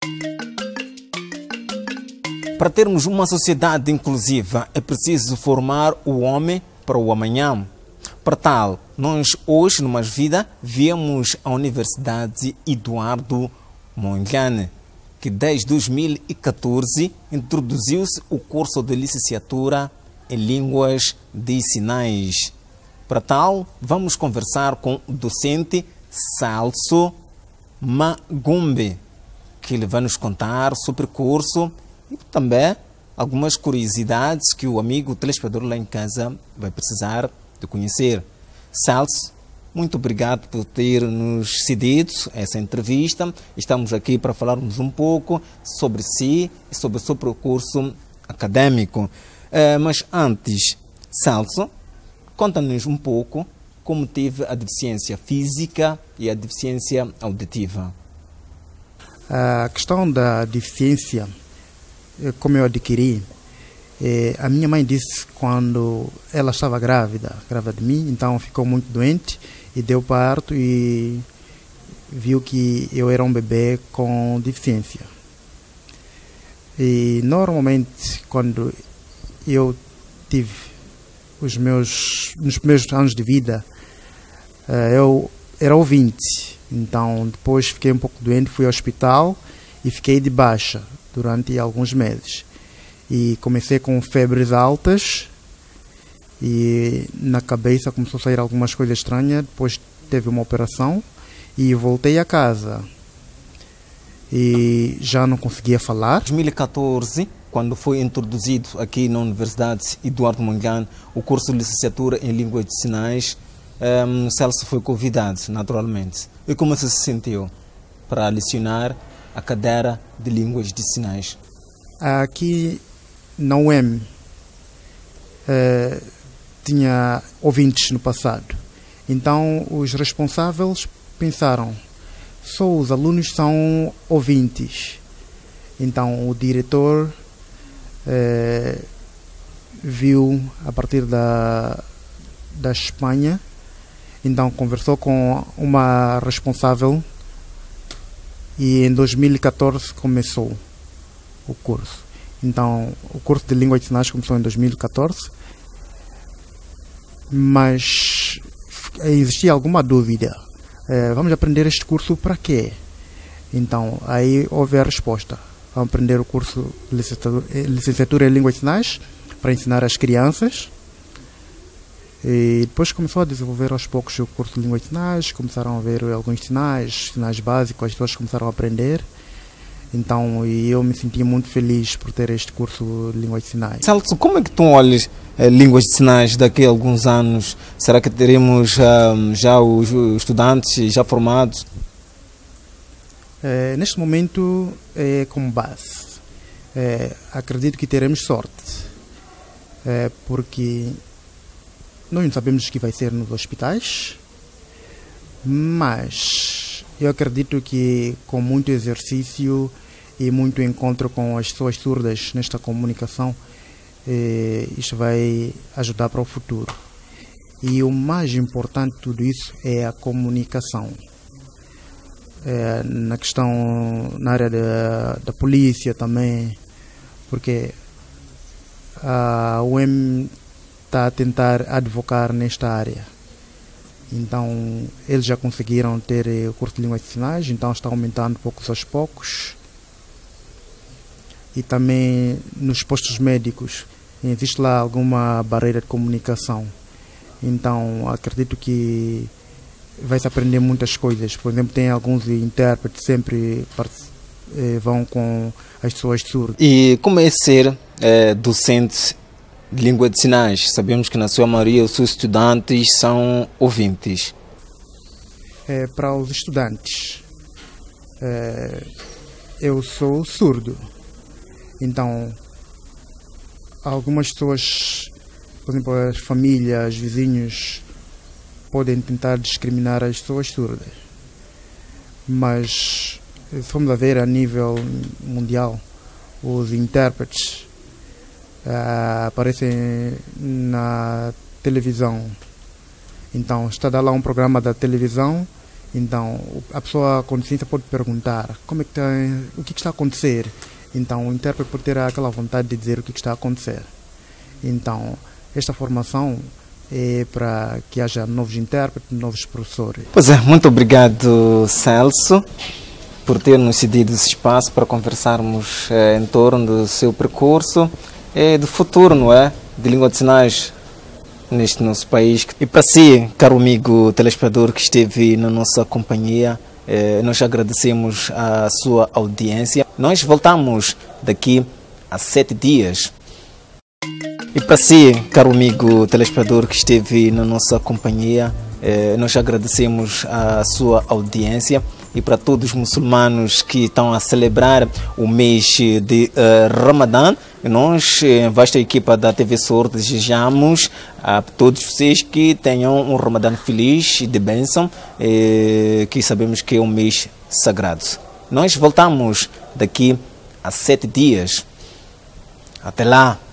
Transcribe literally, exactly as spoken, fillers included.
Para termos uma sociedade inclusiva, é preciso formar o homem para o amanhã. Para tal, nós hoje, no Mais Vida, viemos à Universidade Eduardo Mondlane, que desde dois mil e catorze introduziu-se o curso de licenciatura em Línguas de Sinais. Para tal, vamos conversar com o docente Celso Magumbe, que ele vai nos contar sobre o curso e também algumas curiosidades que o amigo telespectador lá em casa vai precisar de conhecer. Celso, muito obrigado por ter nos cedido essa entrevista. Estamos aqui para falarmos um pouco sobre si e sobre o seu percurso acadêmico. Uh, mas antes, Celso, conta-nos um pouco como teve a deficiência física e a deficiência auditiva. A questão da deficiência, como eu adquiri, eh, a minha mãe disse quando ela estava grávida, grávida de mim, então ficou muito doente e deu parto e viu que eu era um bebê com deficiência. E normalmente quando eu tive os meus, nos primeiros anos de vida, eh, eu era ouvinte, então depois fiquei um pouco doente, fui ao hospital e fiquei de baixa durante alguns meses. E comecei com febres altas e na cabeça começou a sair algumas coisas estranhas. Depois teve uma operação e voltei a casa e já não conseguia falar. Em dois mil e catorze, quando foi introduzido aqui na Universidade Eduardo Mondlane o curso de licenciatura em Língua de Sinais, um, Celso foi convidado, naturalmente. E como você se sentiu para lecionar a cadeira de Línguas de Sinais? Aqui na U E M eh, tinha ouvintes no passado. Então os responsáveis pensaram, só os alunos são ouvintes. Então o diretor eh, viu a partir da, da Espanha, então conversou com uma responsável e em dois mil e catorze começou o curso. Então, o curso de Língua de Sinais começou em dois mil e catorze, mas existia alguma dúvida. É, vamos aprender este curso para quê? Então, aí houve a resposta. Vamos aprender o curso de licenciatura, licenciatura em Língua de Sinais para ensinar as crianças. E depois começou a desenvolver aos poucos o curso de Língua de Sinais, começaram a ver alguns sinais, sinais básicos, as pessoas começaram a aprender. Então, e eu me senti muito feliz por ter este curso de Língua de Sinais. Celso, como é que tu olhas eh, Línguas de Sinais daqui a alguns anos? Será que teremos um, já os estudantes já formados? É, neste momento, é como base. É, acredito que teremos sorte, é, porque nós não sabemos o que vai ser nos hospitais, mas eu acredito que com muito exercício e muito encontro com as pessoas surdas nesta comunicação, eh, isto vai ajudar para o futuro. E o mais importante de tudo isso é a comunicação. É, na questão, na área da, da polícia também, porque a U E M está a tentar advocar nesta área. Então, eles já conseguiram ter o curso de Línguas de Sinais, então está aumentando poucos aos poucos. E também nos postos médicos, existe lá alguma barreira de comunicação. Então, acredito que vai-se aprender muitas coisas. Por exemplo, tem alguns intérpretes que sempre eh, vão com as pessoas surdas. E como é ser eh, docente de Língua de Sinais? Sabemos que na sua maioria os seus estudantes são ouvintes. É, para os estudantes, é, eu sou surdo. Então, algumas pessoas, por exemplo, as famílias, os vizinhos, podem tentar discriminar as pessoas surdas. Mas, se formos a ver a nível mundial, os intérpretes uh, aparecem na televisão. Então, está a dar lá um programa da televisão Então, a pessoa com deficiência pode perguntar como é que está, o que, que está a acontecer. Então, o intérprete pode ter aquela vontade de dizer o que, que está a acontecer. Então, esta formação é para que haja novos intérpretes, novos professores. Pois é, muito obrigado, Celso, por ter nos cedido esse espaço para conversarmos eh, em torno do seu percurso e do futuro, não é? De língua de sinais neste nosso país. E para si, caro amigo telespectador que esteve na nossa companhia, eh, nós agradecemos a sua audiência. Nós voltamos daqui a sete dias. E para si, caro amigo telespectador que esteve na nossa companhia, eh, nós agradecemos a sua audiência. E para todos os muçulmanos que estão a celebrar o mês de uh, Ramadã, nós, a vasta equipa da T V Sorte, desejamos a todos vocês que tenham um Ramadã feliz e de bênção, eh, que sabemos que é um mês sagrado. Nós voltamos daqui a sete dias. Até lá!